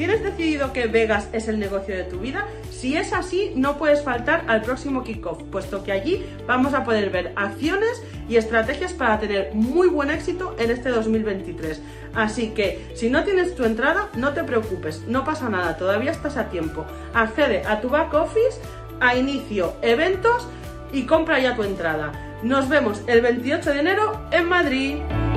¿Tienes decidido que Vegas es el negocio de tu vida? Si es así, no puedes faltar al próximo kickoff, puesto que allí vamos a poder ver acciones y estrategias para tener muy buen éxito en este 2023. Así que, si no tienes tu entrada, no te preocupes, no pasa nada, todavía estás a tiempo. Accede a tu back office, a inicio, eventos y compra ya tu entrada. Nos vemos el 28 de enero en Madrid.